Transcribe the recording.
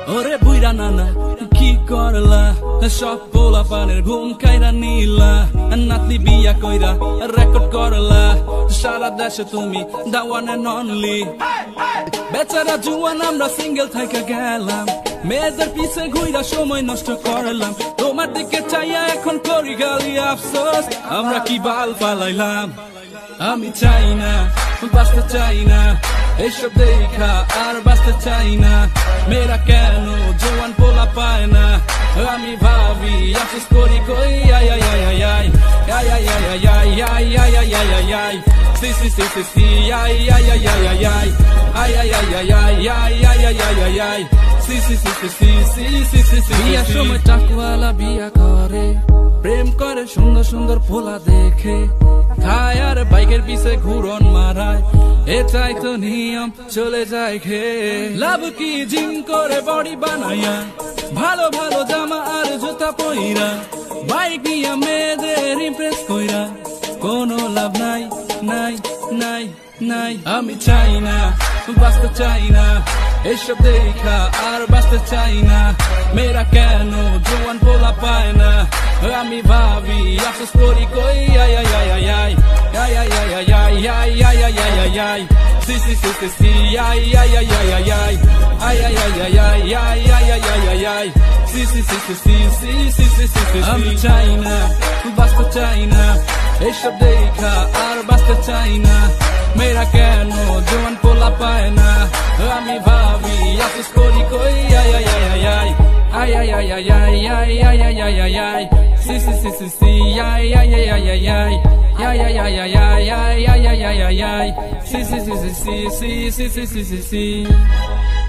ওরে বুইরা নানা কি করলা সব পোলা পানের ঘুম খাইরা নিলা নাতনি বিয়া কইরা রেকর্ড করলা সারা দেশে তুমি দাওয়ান এন্ড অনলি বেচারা জুয়ান আমরা সিঙ্গেল থাইকা গেলাম মেয়েদের পিছে ঘুইরা সময় নষ্ট করলাম তোমার দিকে চাইয়া এখন করি গালি আফসোস আমরা কি বাল পালাইলাম আমি চাই না বাঁচতে চাই না এইসব দেখা আর বাঁচতে চাই না মেয়েরা কেন জোয়ান পোলা পায় না আমি ভাবি আফসোস করি কই আই আই আই আই আই আই আই আই আই আই আই আই আই আই আই সি সি সি সি সি আই আই আই আই আই আই আই আই আই আই আই আই আই আই আই আই আই সি সি সি সি সি সি সি সি সি বিয়ার সময় টাকওয়ালা বিয়া করে প্রেম করে সুন্দর সুন্দর পোলা দেখে খায় আর বাইকের পিছে ঘুরন মারায় এটাই তো নিয়ম চলে যায় খেয়ে লাভ কি জিম করে বডি বানাইয়া ভালো ভালো জামা আর জুতা পইরা বাইক নিয়ে মেয়েদের ইমপ্রেস কইরা কোনো লাভ নাই নাই নাই নাই আমি চাই না বাঁচতে চাই না এসব দেখা আর বাঁচতে চাই না মেয়েরা কেন জোয়ান পোলা পায় না আমি ভাবি আফসোস করি কই আই আই আই আই আই আই আই আই আই আই আই আই আই আই আই আই সি সি সি সি সি আই আই আই আই আই আই আই আই আই আই আই আই আই আই আই আই আই সি সি সি সি সি সি সি সি সি সি আমি চাই না বাঁচতে চাই না এসব দেখা আর বাঁচতে চাই না মেয়েরা কেন জোয়ান পোলা পায় না আমি ভাবি আফসোস করি কই আই আই আই আই আই ay ay ay ay ay ay ay ay ay ay ay si si si si si ay ay ay ay ay ay ay ay ay ay ay ay ay ay ay ay ay si si si si si si si si si si si